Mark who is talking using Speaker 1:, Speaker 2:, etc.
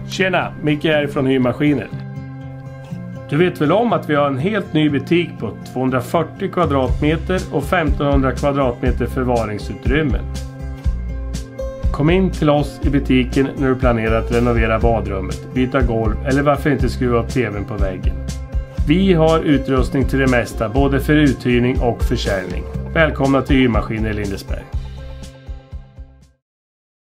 Speaker 1: Tjena, Micke här från Hyrmaskiner. Du vet väl om att vi har en helt ny butik på 240 kvadratmeter och 1500 kvadratmeter förvaringsutrymmen. Kom in till oss i butiken när du planerar att renovera badrummet, byta golv eller varför inte skruva upp tvn på väggen. Vi har utrustning till det mesta både för uthyrning och försäljning. Välkomna till Hyrmaskiner Lindesberg.